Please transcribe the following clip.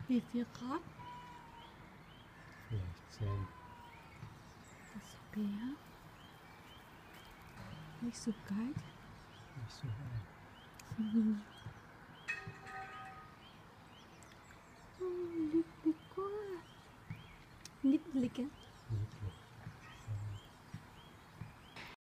Wie viel Grad? Vielleicht 10. Das Meer. Nicht so kalt. Nicht so warm. Mhm. Oh, liegt cool. Nicht liegen.